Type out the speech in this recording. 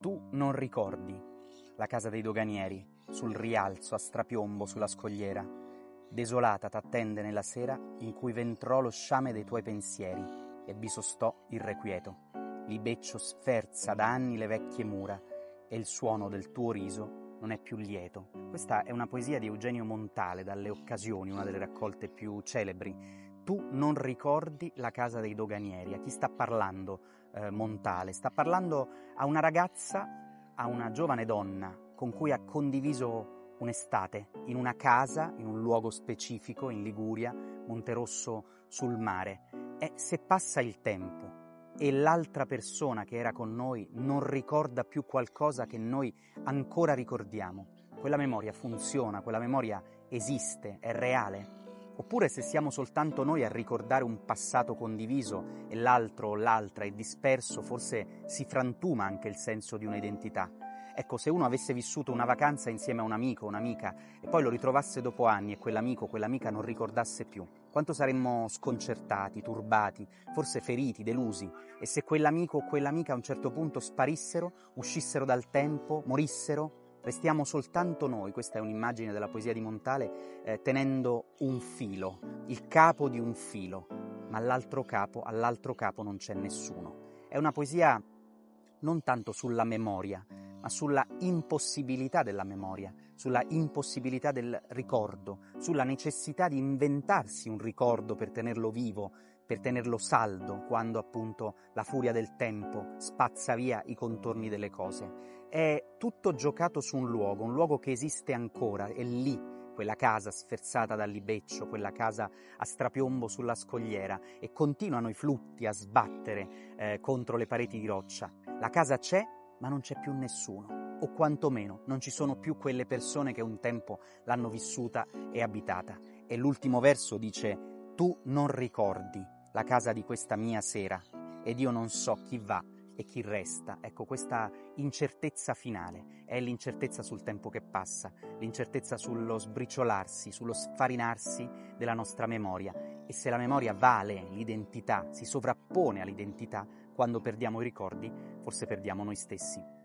Tu non ricordi la casa dei doganieri, sul rialzo a strapiombo sulla scogliera, desolata t'attende nella sera in cui ventrò lo sciame dei tuoi pensieri e vi sostò irrequieto. Libeccio sferza da anni le vecchie mura e il suono del tuo riso non è più lieto. Questa è una poesia di Eugenio Montale, dalle Occasioni, una delle raccolte più celebri. Tu non ricordi la casa dei doganieri. A chi sta parlando Montale? Sta parlando a una ragazza, a una giovane donna con cui ha condiviso un'estate in una casa, in un luogo specifico, in Liguria, Monterosso sul mare. E se passa il tempo e l'altra persona che era con noi non ricorda più qualcosa che noi ancora ricordiamo, quella memoria funziona, quella memoria esiste, è reale? Oppure se siamo soltanto noi a ricordare un passato condiviso e l'altro o l'altra è disperso, forse si frantuma anche il senso di un'identità. Ecco, se uno avesse vissuto una vacanza insieme a un amico o un'amica e poi lo ritrovasse dopo anni e quell'amico o quell'amica non ricordasse più, quanto saremmo sconcertati, turbati, forse feriti, delusi. E se quell'amico o quell'amica a un certo punto sparissero, uscissero dal tempo, morissero, restiamo soltanto noi, questa è un'immagine della poesia di Montale, tenendo un filo, il capo di un filo, ma all'altro capo non c'è nessuno. È una poesia non tanto sulla memoria, ma sulla impossibilità della memoria, sulla impossibilità del ricordo, sulla necessità di inventarsi un ricordo per tenerlo vivo, per tenerlo saldo, quando appunto la furia del tempo spazza via i contorni delle cose. È tutto giocato su un luogo che esiste ancora, è lì, quella casa sferzata dal libeccio, quella casa a strapiombo sulla scogliera, e continuano i flutti a sbattere contro le pareti di roccia. La casa c'è, ma non c'è più nessuno, o quantomeno non ci sono più quelle persone che un tempo l'hanno vissuta e abitata. E l'ultimo verso dice: tu non ricordi la casa di questa mia sera, ed io non so chi va e chi resta. Ecco, questa incertezza finale è l'incertezza sul tempo che passa, l'incertezza sullo sbriciolarsi, sullo sfarinarsi della nostra memoria. E se la memoria vale l'identità, si sovrappone all'identità, quando perdiamo i ricordi, forse perdiamo noi stessi.